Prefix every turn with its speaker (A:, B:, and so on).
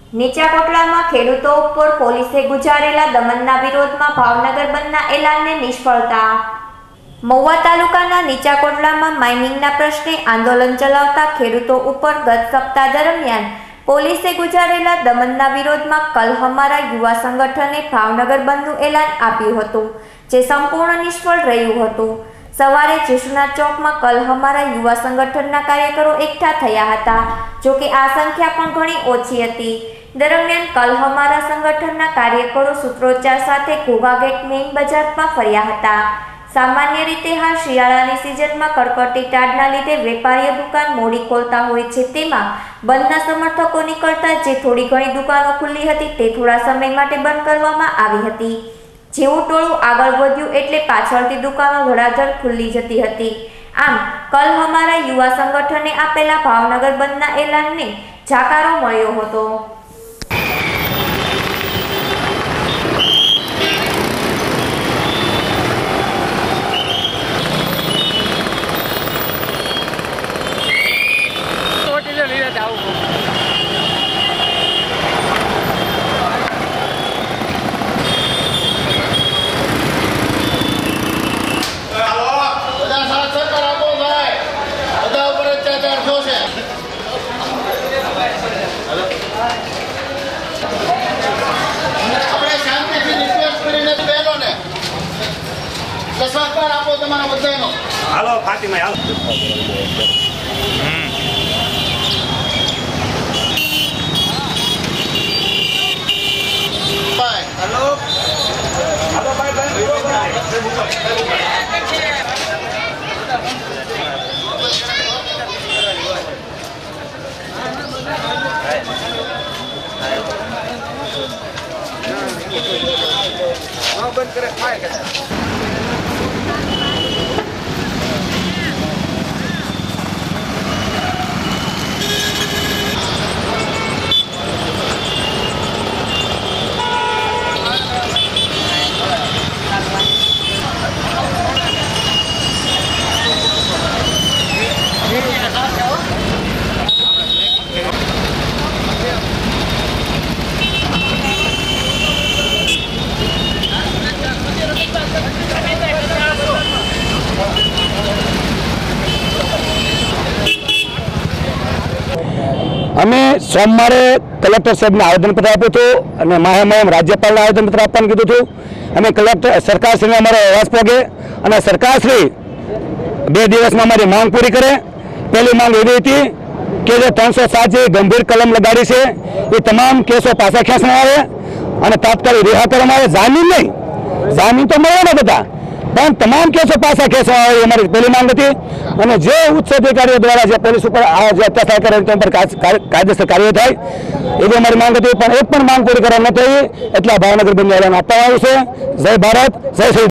A: નીચા કોટડામાં ખેડૂતો ઉપર પોલીસે ગુજારેલા દમનના વિરોધમાં ભાવનગર બંધના એલાનને નિષ્ફળતા। મહુવા તાલુકાના નીચા કોટડામાં માઇનિંગના પ્રશ્ને આંદોલન ચલાવતા ખેડૂતો ઉપર ગત સપ્તાહ દરમિયાન પોલીસે ગુજારેલા દમનના વિરોધમાં કલ હમારા યુવા સંગઠને ભાવનગર બંધનું એલાન આપ્યું હતું, જે સંપૂર્ણ નિષ્ફળ રહ્યું હતું। સવારે જેસુના ચોકમાં કલ હમારા યુવા સંગઠનના કાર્યકરો એકઠા થયા હતા, જો કે આ સંખ્યા પણ ઘણી ઓછી હતી। દરમિયાન કલ હમારા સંગઠનના કાર્યકરો સૂત્રોચ્ચાર સાથે ઘોઘા ગેટ મેઇન બજારમાં ફર્યા હતા। સામાન્ય રીતે હાલ શિયાળાની સિઝનમાં કડકડતી ટાઢના લીધે વેપારીઓ દુકાન મોડી ખોલતા હોય છે, તેમાં બંધના સમર્થકો નીકળતા જે થોડી ઘણી દુકાનો ખુલ્લી હતી તે થોડા સમય માટે બંધ કરવામાં આવી હતી। જેવું ટોળું આગળ વધ્યું એટલે પાછળથી દુકાનો ધડાધડ ખુલ્લી જતી હતી। આમ કલ હમારા યુવા સંગઠને આપેલા ભાવનગર બંધના એલાનને જાકારો મળ્યો હતો।
B: હાલો ફાતિમા હાલો હાલો હાલો બંધ કરે
C: અમે સોમવારે કલેક્ટર સાહેબને આવેદનપત્ર આપ્યું હતું અને માહેમ રાજ્યપાલને આવેદનપત્ર આપવાનું કીધું હતું। અમે કલેક્ટર સરકારશ્રીને અમારો અવાજ પહોંચે અને સરકારશ્રી 2 દિવસમાં અમારી માંગ પૂરી કરે। પહેલી માંગ એવી હતી કે જે 307 જે ગંભીર કલમ લગાડી છે એ તમામ કેસો પાછા ખેંચવામાં આવે અને તાત્કાલિક રિહા કરવામાં આવે। જામીન નહીં, જામીન તો મળવાના બધા, પણ તમામ કેસો પાછા ખેંચવામાં આવે અમારી પહેલી માંગ હતી। અને જે ઉચ્ચ અધિકારીઓ દ્વારા જે પોલીસ ઉપર આ જે અત્યાચાર કરે તેના પર કાયદેસર કાર્યવાહી થાય એવી અમારી માંગ હતી, પણ એક પણ માંગ પૂરી કરવા ન થઈ, એટલે ભાવનગર બંધ એલાન આપવામાં આવ્યું છે। જય ભારત, જય શ્રી